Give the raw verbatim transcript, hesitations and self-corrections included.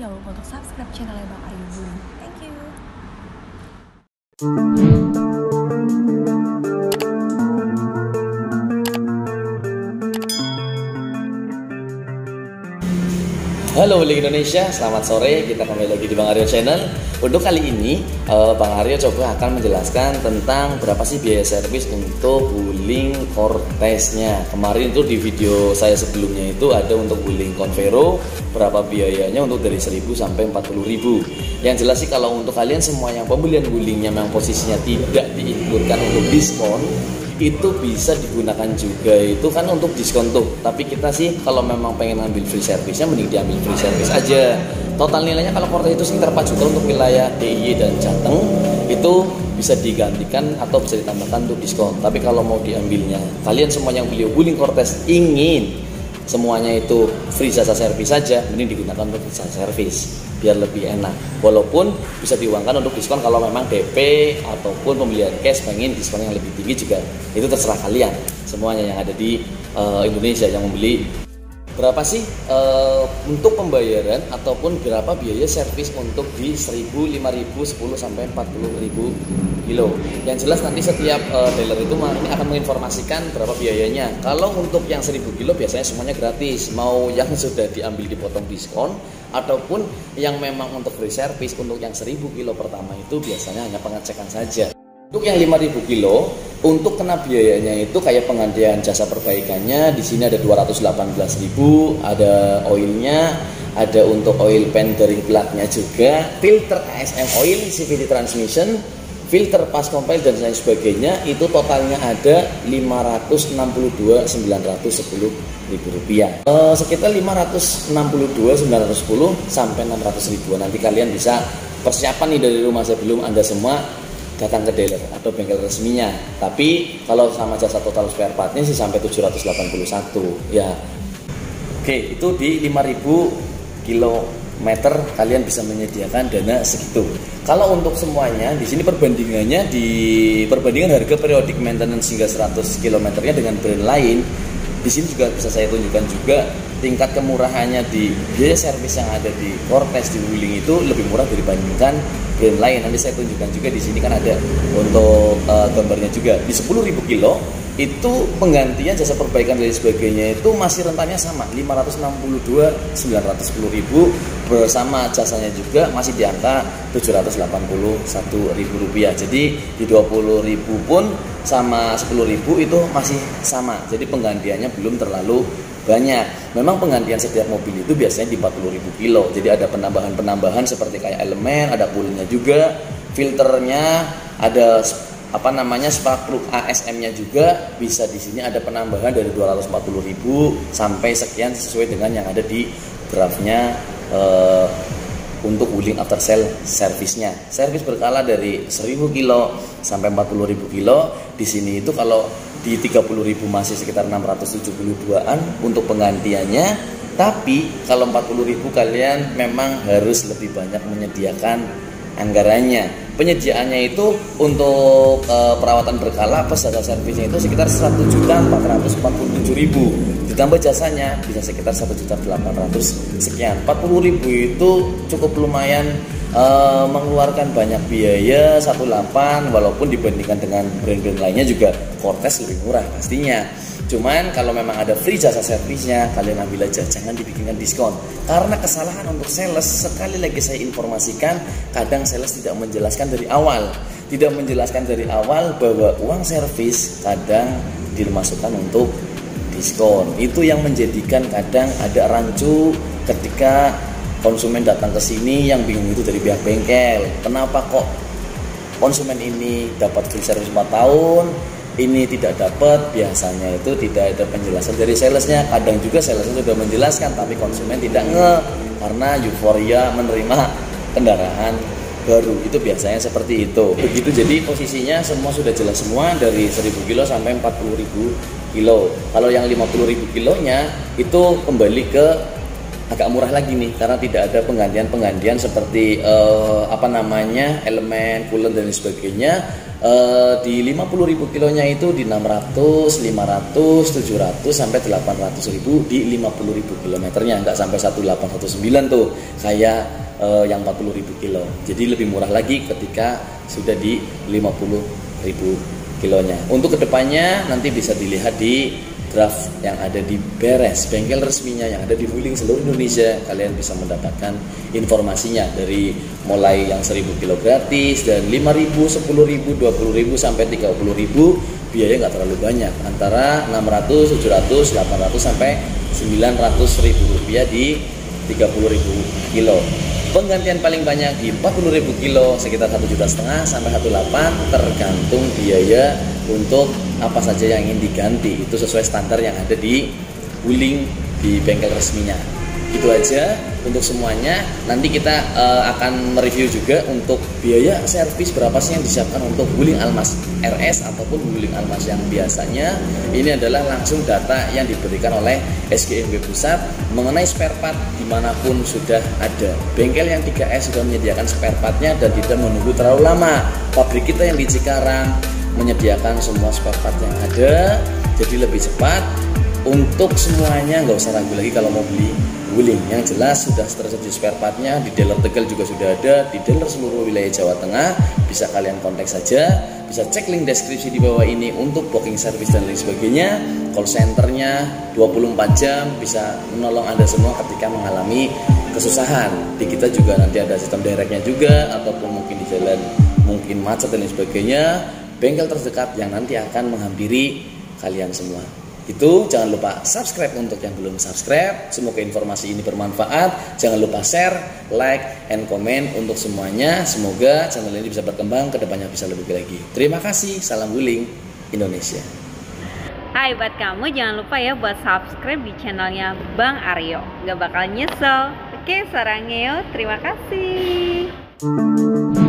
jangan lupa untuk subscribe channelnya Bang Aryo Wuling. Thank you. Halo Wuling Indonesia, selamat sore. Kita kembali lagi di Bang Aryo Channel. Untuk kali ini Bang Aryo coba akan menjelaskan tentang berapa sih biaya servis untuk Wuling Cortez-nya. Kemarin itu di video saya sebelumnya itu ada untuk Wuling Convero, berapa biayanya untuk dari seribu sampai empat puluh ribu. Yang jelas sih kalau untuk kalian semua yang pembelian Wulingnya memang posisinya tidak diinkludkan untuk diskon, itu bisa digunakan juga itu kan untuk diskon tuh. Tapi kita sih kalau memang pengen ambil free service-nya mending diambil free service aja. Total nilainya kalau Cortez itu sekitar empat juta untuk wilayah D I Y dan Jateng, itu bisa digantikan atau bisa ditambahkan untuk diskon. Tapi kalau mau diambilnya, kalian semua yang beli Wuling Cortez ingin semuanya itu free jasa servis saja, mending digunakan untuk jasa servis biar lebih enak. Walaupun bisa diuangkan untuk diskon kalau memang D P ataupun pembelian cash pengen diskon yang lebih tinggi juga, itu terserah kalian semuanya yang ada di uh, Indonesia yang membeli. Berapa sih uh, untuk pembayaran ataupun berapa biaya servis untuk di seribu, lima ribu, sepuluh sampai empat puluh ribu kilo. Yang jelas nanti setiap uh, dealer itu ini akan menginformasikan berapa biayanya. Kalau untuk yang seribu kilo biasanya semuanya gratis, mau yang sudah diambil dipotong diskon ataupun yang memang untuk free service. Untuk yang seribu kilo pertama itu biasanya hanya pengecekan saja. Untuk yang lima ribu kilo, untuk kena biayanya itu kayak penggantian jasa perbaikannya, di sini ada dua ratus delapan belas ribu, ada oilnya, ada untuk oil pan bearing plug-nya juga, filter A S M oil, C V T transmission, filter pas compile dan lain sebagainya, itu totalnya ada lima ratus enam puluh dua ribu sembilan ratus sepuluh rupiah. E, sekitar lima ratus enam puluh dua ribu sembilan ratus sepuluh sampai enam ratus ribu. Nanti kalian bisa persiapan nih dari rumah sebelum Anda semua datang ke dealer atau bengkel resminya. Tapi kalau sama jasa total spare partnya sih sampai tujuh ratus delapan puluh satu ya. Oke, itu di lima ribu kilometer kalian bisa menyediakan dana segitu. Kalau untuk semuanya di sini perbandingannya di perbandingan harga periodik maintenance hingga seratus kilometernya dengan brand lain, di sini juga bisa saya tunjukkan juga tingkat kemurahannya di biaya servis yang ada di Cortez di Wuling itu lebih murah dibandingkan brand lain. Nanti saya tunjukkan juga di sini kan ada untuk uh, gambarnya juga. Di sepuluh ribu kilo itu penggantian jasa perbaikan dan sebagainya itu masih rentannya sama lima ratus enam puluh dua ribu sembilan ratus sepuluh ribu, bersama jasanya juga masih di angka tujuh ratus delapan puluh satu ribu rupiah. Jadi di dua puluh ribu pun sama sepuluh ribu itu masih sama. Jadi penggantiannya belum terlalu banyak. Memang penggantian setiap mobil itu biasanya di empat puluh ribu kilo. Jadi ada penambahan-penambahan seperti kayak elemen, ada poolnya juga, filternya, ada apa namanya spark plug A S M-nya juga bisa. Di sini ada penambahan dari dua ratus empat puluh ribu sampai sekian sesuai dengan yang ada di grafnya eh, untuk Wuling after sale servisnya. Servis berkala dari seribu kilo sampai empat puluh ribu kilo. Di sini itu kalau di tiga puluh ribu masih sekitar enam ratus tujuh puluh dua-an untuk penggantiannya. Tapi kalau empat puluh ribu kalian memang harus lebih banyak menyediakan anggarannya. Penyediaannya itu untuk e, perawatan berkala plus jasa servisnya itu sekitar satu juta empat ratus empat puluh tujuh ribu. Ditambah jasanya bisa sekitar satu juta delapan ratus sekian. empat puluh ribu itu cukup lumayan e, mengeluarkan banyak biaya satu koma delapan, walaupun dibandingkan dengan brand-brand lainnya juga Cortez lebih murah pastinya. Cuman kalau memang ada free jasa servisnya, kalian ambil aja, jangan dibikinkan diskon. Karena kesalahan untuk sales, sekali lagi saya informasikan, kadang sales tidak menjelaskan dari awal. Tidak menjelaskan dari awal bahwa uang servis kadang dimasukkan untuk diskon. Itu yang menjadikan kadang ada rancu ketika konsumen datang ke sini yang bingung itu dari pihak bengkel. Kenapa kok konsumen ini dapat free service empat tahun, ini tidak dapat? Biasanya itu tidak ada penjelasan dari salesnya. Kadang juga salesnya sudah menjelaskan tapi konsumen tidak nge karena euforia menerima kendaraan baru. Itu biasanya seperti itu. Begitu, jadi posisinya semua sudah jelas semua dari seribu kilo sampai empat puluh ribu kilo. Kalau yang lima puluh ribu kilonya itu kembali ke agak murah lagi nih karena tidak ada penggantian-penggantian seperti uh, apa namanya elemen, coolant dan sebagainya. Uh, di lima puluh ribu kilonya itu di enam ratus, lima ratus, tujuh ratus sampai delapan ratus ribu di lima puluh ribu kilometernya, nggak sampai seribu delapan ratus sembilan tuh kayak uh, yang empat puluh ribu kilo. Jadi lebih murah lagi ketika sudah di lima puluh ribu kilonya. Untuk kedepannya nanti bisa dilihat di draft yang ada di Beres, bengkel resminya yang ada di Wuling seluruh Indonesia. Kalian bisa mendapatkan informasinya dari mulai yang seribu kilo gratis dan lima ribu, sepuluh ribu, dua puluh ribu sampai tiga puluh ribu. Biaya nggak terlalu banyak, antara enam ratus, tujuh ratus, delapan ratus sampai sembilan ratus ribu rupiah di tiga puluh ribu kilo. Penggantian paling banyak di empat puluh ribu kilo sekitar satu juta setengah sampai satu koma delapan, tergantung biaya untuk apa saja yang ingin diganti. Itu sesuai standar yang ada di Wuling di bengkel resminya. Itu aja untuk semuanya. Nanti kita uh, akan mereview juga untuk biaya servis berapa sih yang disiapkan untuk Wuling Almas R S ataupun Wuling Almas yang biasanya. Ini adalah langsung data yang diberikan oleh S G M W Pusat mengenai spare part dimanapun sudah ada. Bengkel yang tiga S sudah menyediakan spare partnya dan tidak menunggu terlalu lama. Pabrik kita yang di Cikarang menyediakan semua spare part yang ada, jadi lebih cepat. Untuk semuanya nggak usah ragu lagi kalau mau beli Wuling. Yang jelas sudah tersedia spare partnya di dealer Tegal juga sudah ada, di dealer seluruh wilayah Jawa Tengah. Bisa kalian kontak saja, bisa cek link deskripsi di bawah ini untuk booking service dan lain sebagainya. Call centernya dua puluh empat jam bisa menolong Anda semua ketika mengalami kesusahan. Di kita juga nanti ada sistem directnya juga, ataupun mungkin di jalan mungkin macet dan lain sebagainya. Bengkel terdekat yang nanti akan menghampiri kalian semua. Itu jangan lupa subscribe untuk yang belum subscribe. Semoga informasi ini bermanfaat. Jangan lupa share, like, and comment untuk semuanya. Semoga channel ini bisa berkembang, kedepannya bisa lebih lagi. Terima kasih. Salam Wuling Indonesia. Hai, buat kamu jangan lupa ya buat subscribe di channelnya Bang Aryo. Gak bakal nyesel. Oke, sarangnya, terima kasih.